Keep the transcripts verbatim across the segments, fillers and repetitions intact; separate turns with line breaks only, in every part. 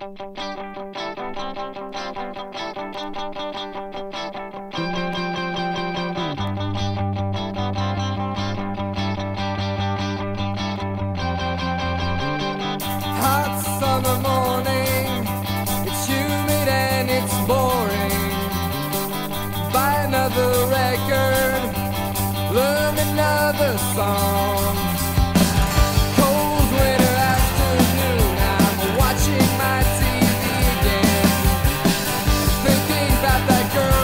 Hot summer morning, it's humid and it's boring. Buy another record, learn another song. Cold winter afternoon, I'm watching my T V again, thinking about that girl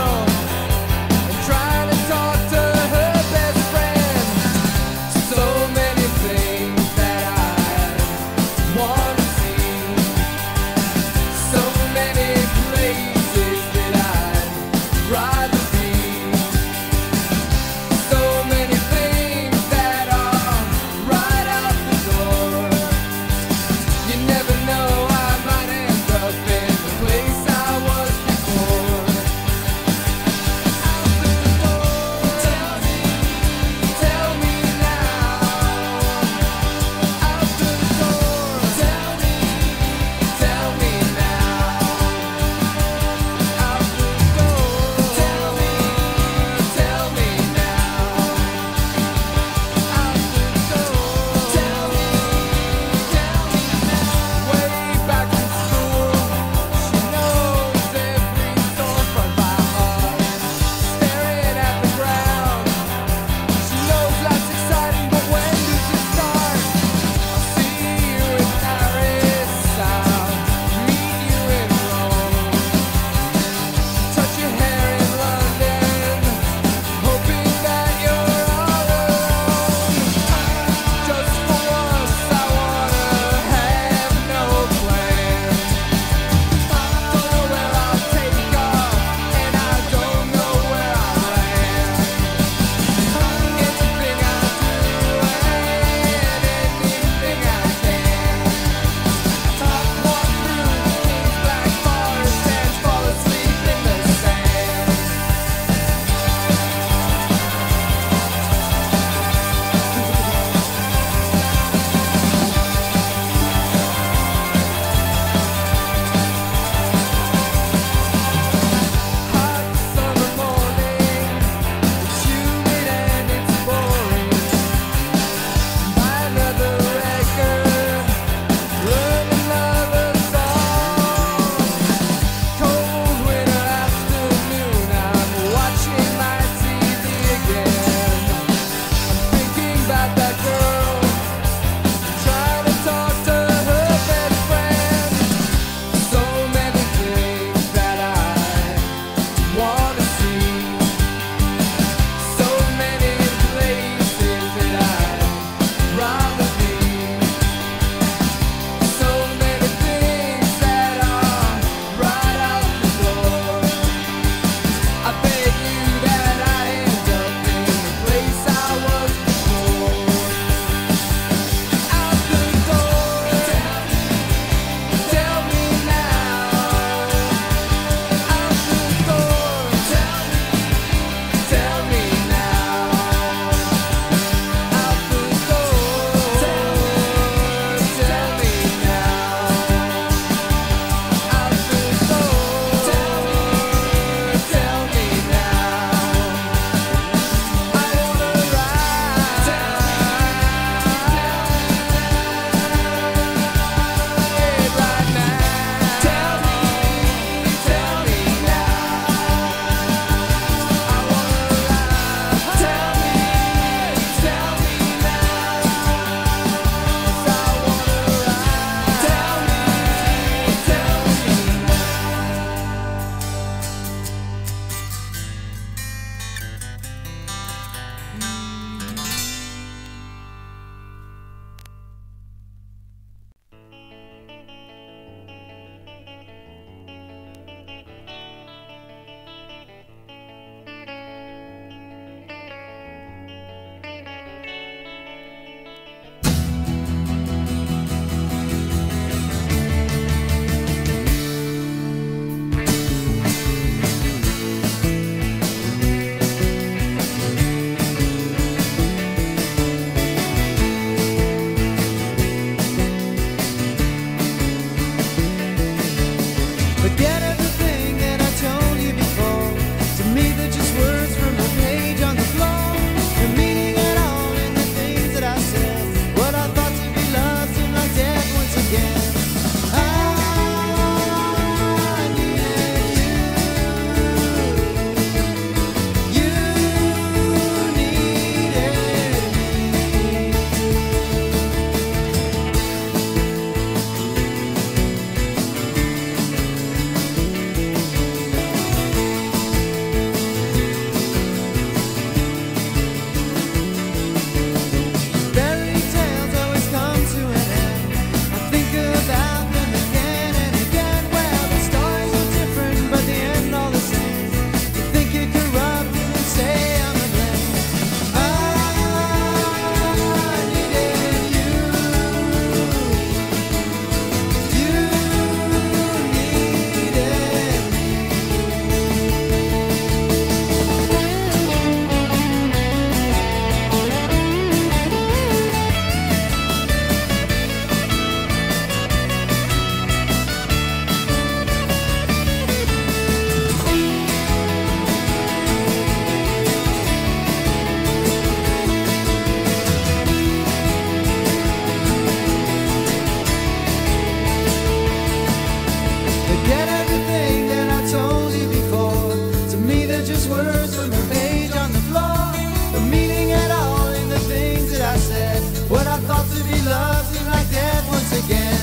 Forget everything that I told you before. To me they're just words from a page on the floor. No meaning at all in the things that I said. What I thought to be love seemed like death once again.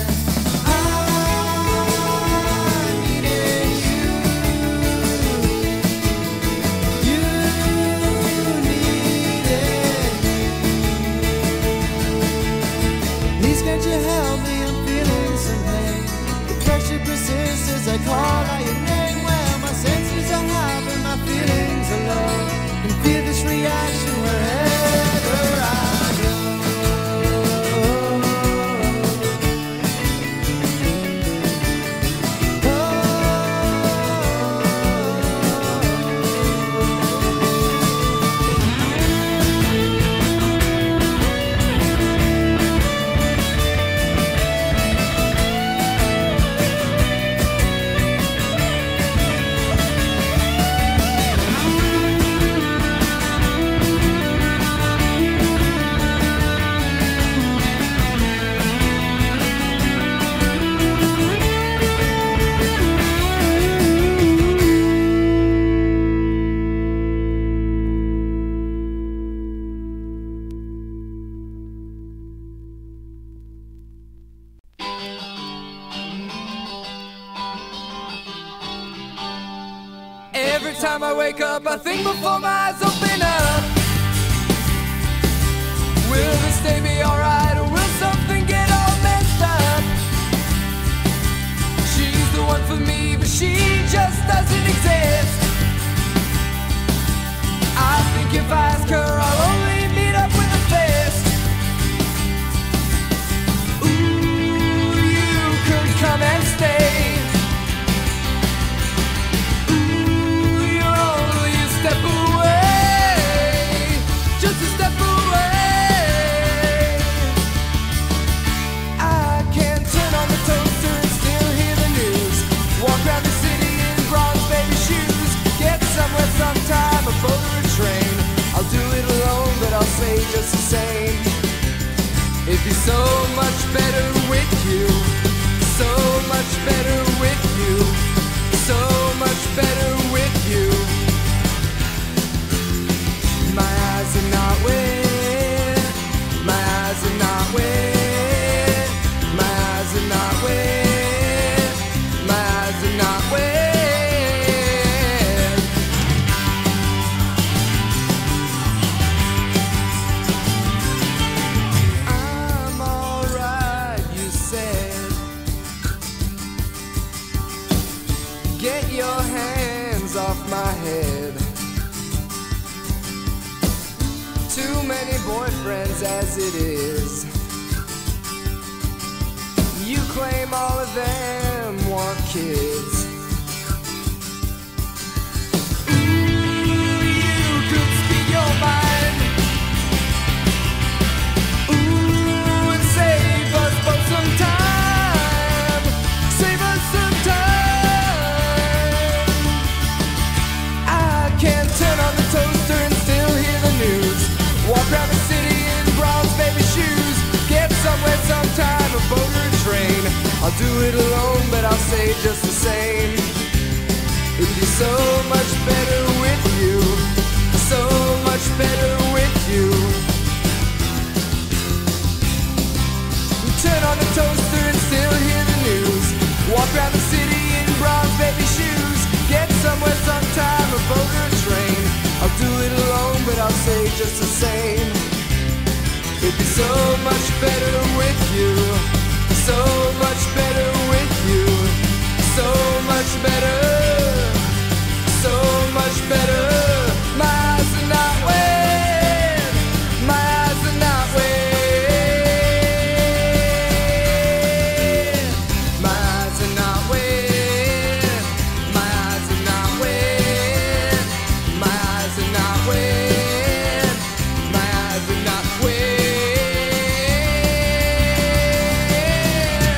Can't you help me? I'm feeling some pain. The pressure persists as I call out your name. Well, my senses are high, but my feelings are low. Can feel this reaction wherever I go.
Every time I wake up, I think before my eyes open up. Will this day be alright, or will something get all messed up? She's the one for me, but she just doesn't exist. I think if I ask her, I'll only meet up with a fist. Ooh, you could come and stay. Step away, just a step away. I can turn on the toaster and still hear the news. Walk around the city in bronze baby shoes. Get somewhere sometime, a boat or a train. I'll do it alone, but I'll say just the same. It'd be so much better with you. So much better with you. So much better with you. My eyes are not wet. My eyes are not wet. My eyes are not wet. My eyes are not wet. I'm alright, you said. Get your hands off my head. Too many boyfriends as it is. You claim all of them want kids. Ooh, you could speak your mind. Ooh, and save us both some time. Save us some time. I can turn on the toaster and still hear the news. Walk around the city in bronze baby shoes. Get somewhere sometime, a boat or a train. I'll do it alone, but I'll say just the same. It'd be so much better with you. So much better with you. Turn on the toaster and still hear the news. Walk around the city in bronze baby shoes. Get somewhere sometime, a boat or a train. I'll do it alone, but I'll say just the same. It'd be so much better with you. So much better with you. So much better. So much better. My eyes are not wet. My eyes are not wet. My eyes are not wet. My eyes are not wet. My eyes are not wet. My eyes are not wet.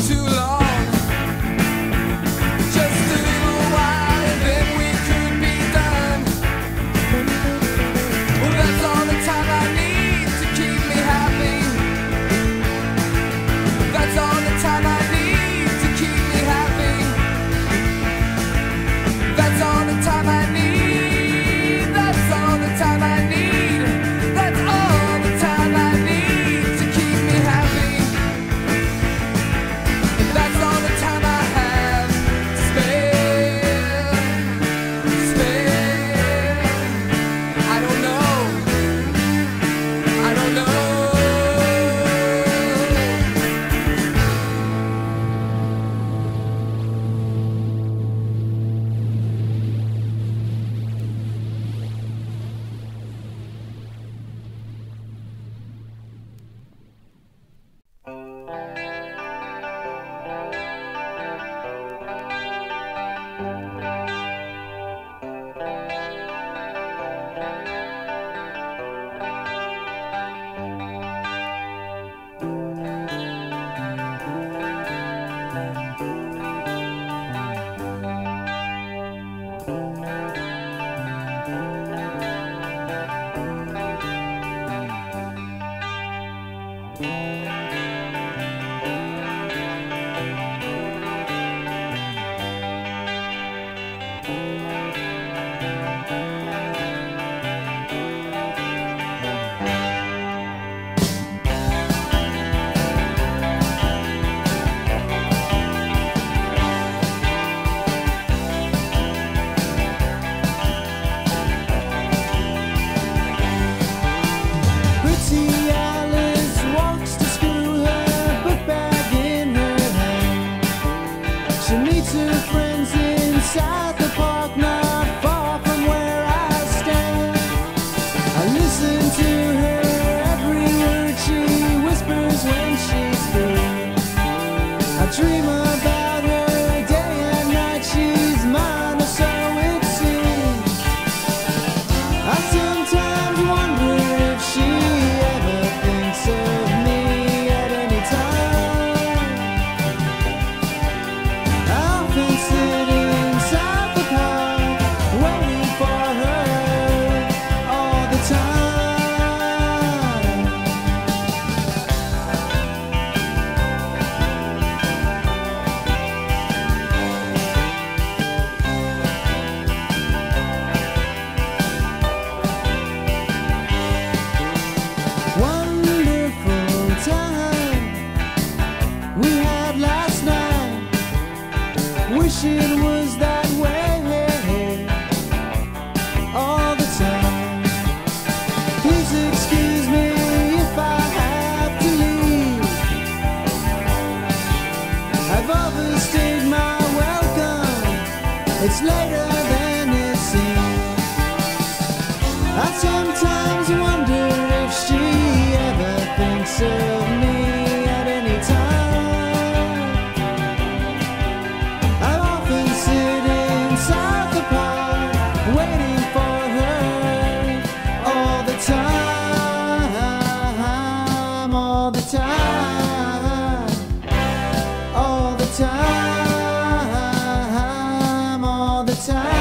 too long. Just a little while and then we could be done. Well, that's all the time I need to keep me happy. That's all the time I need to keep me happy. That's all the time I need. That's all the time I need. That's all the time I need to keep me happy. And that's all the time I have to spare. Spare. I don't know. I don't know. Pretty Alice walks to school, her book bag in her hand. She meets her friends inside the park, not far from where I stand. I listen to her every word she whispers when she's through. I dream about her day and night, she's mine, or so it seems. I sometimes wonder if she ever thinks of me at any time. I often sit inside the park, waiting for her all the time. Wonderful time we had last night. Wish it was that way all the time. Please excuse me if I have to leave. I've overstayed my welcome. It's later than it seems. I sometimes wonder if she ever thinks of me at any time. I often sit inside the park, waiting for her all the time, all the time, all the time, all the time.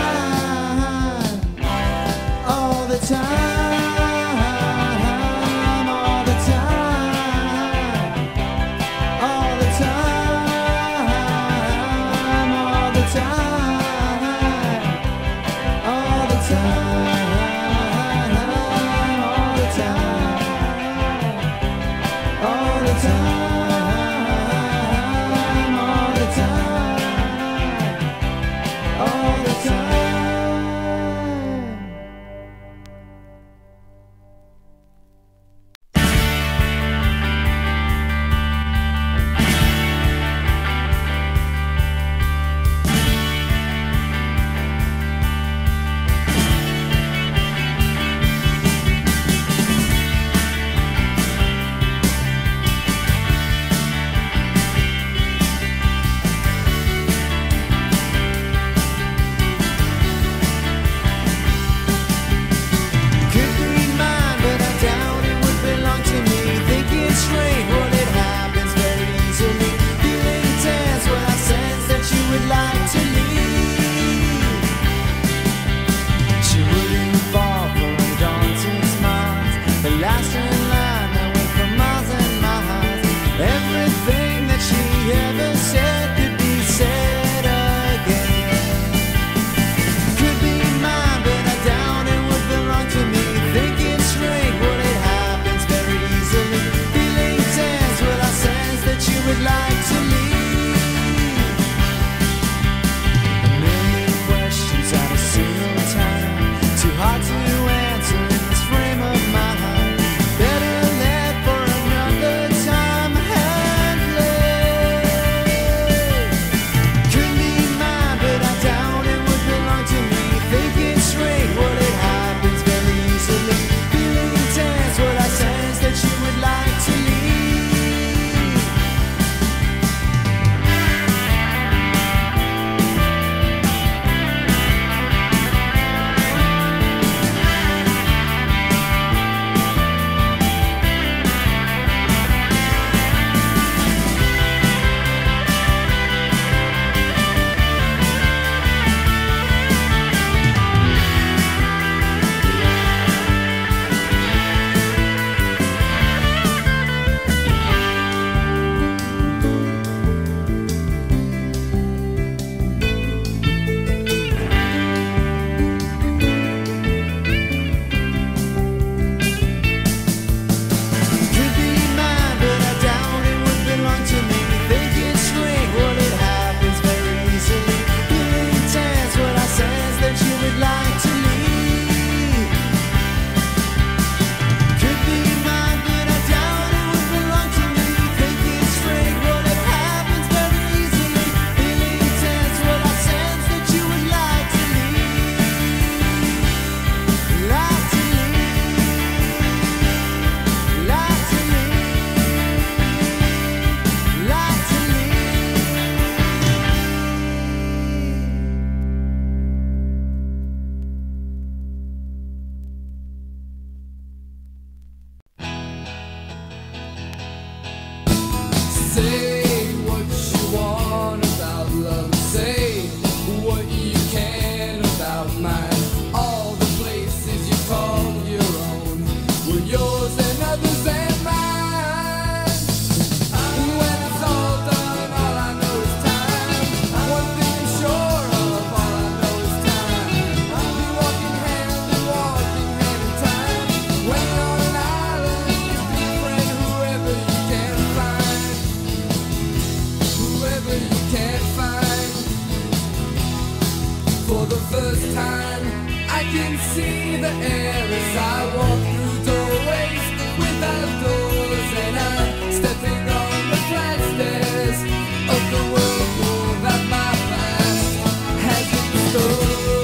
For the first time, I can see the air as I walk through doorways without doors, and I'm stepping on the flat stairs of the world war that my past has in store,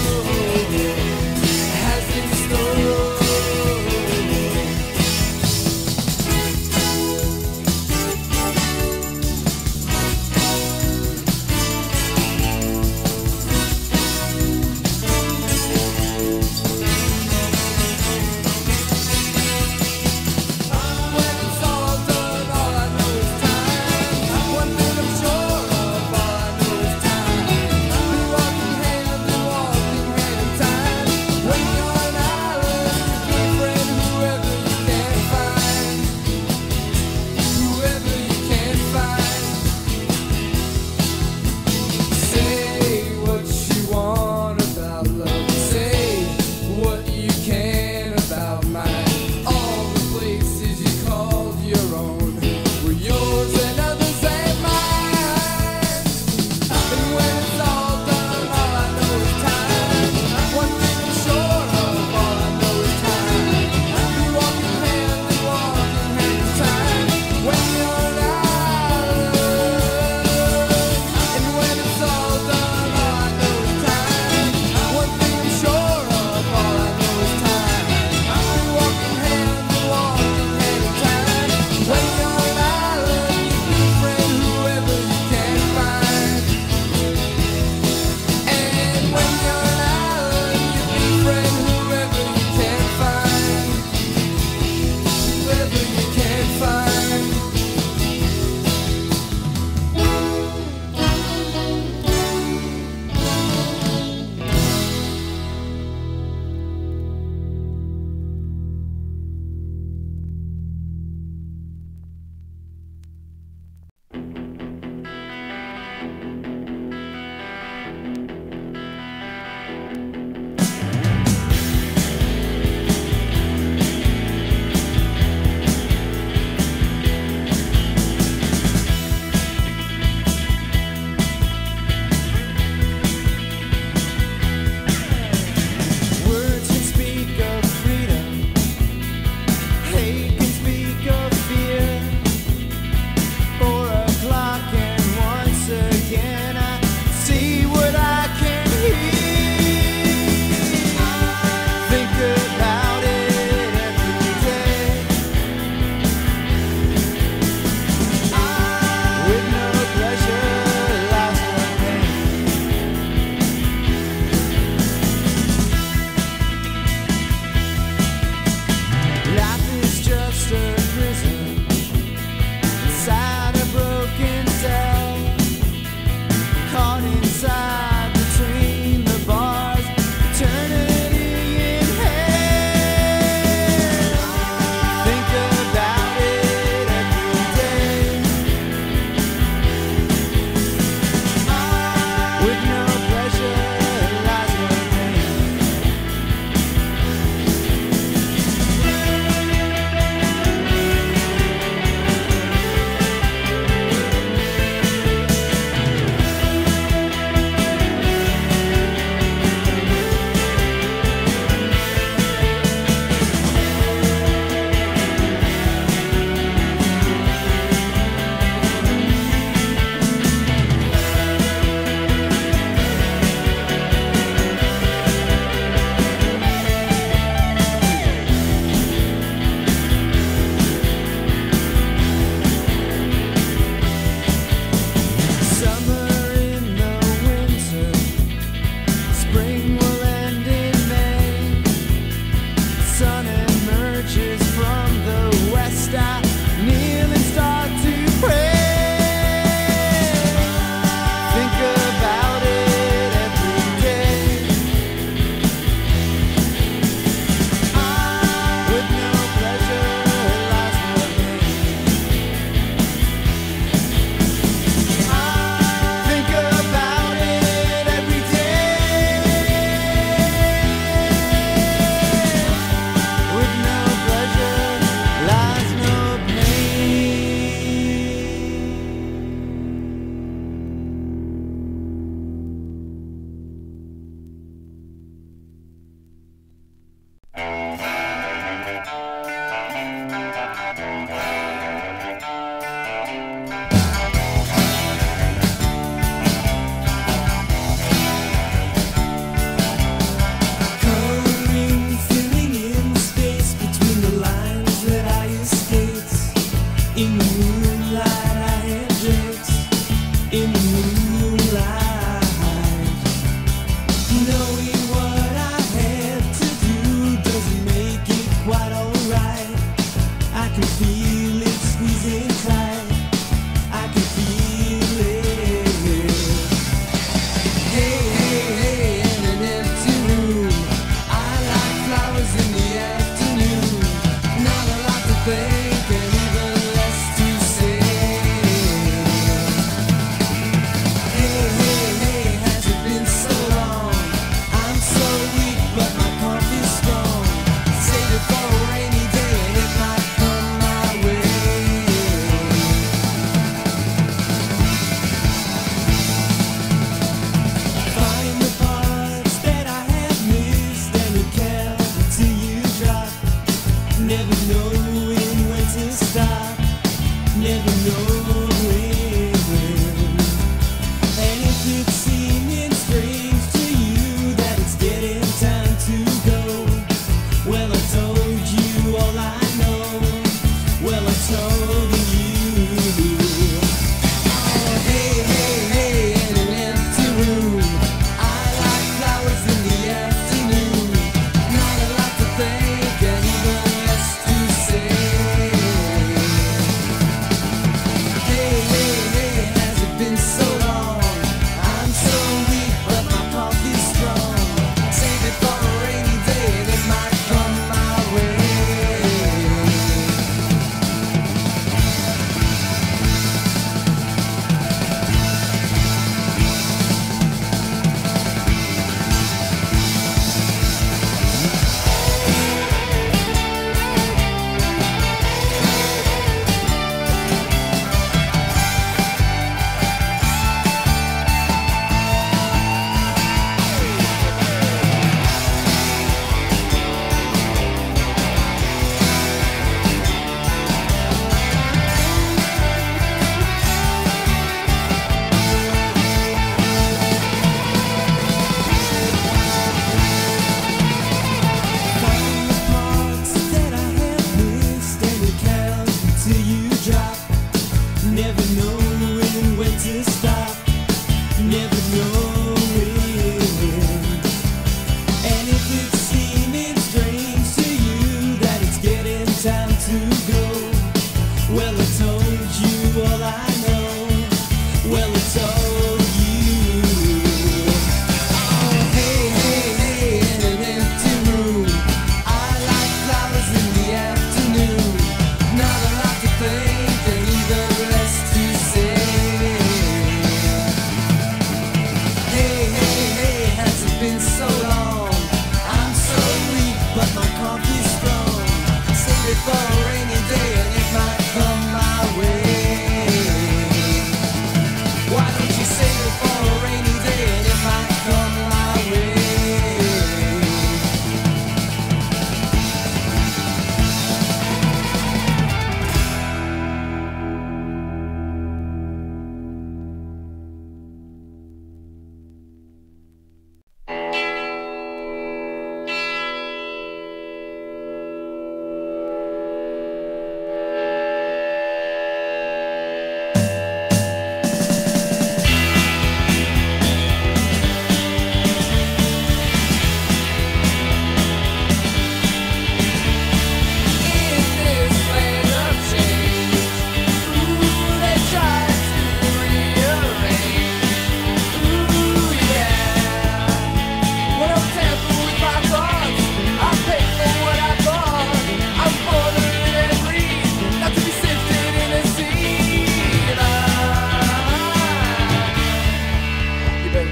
has in store. When it's all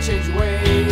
change your ways.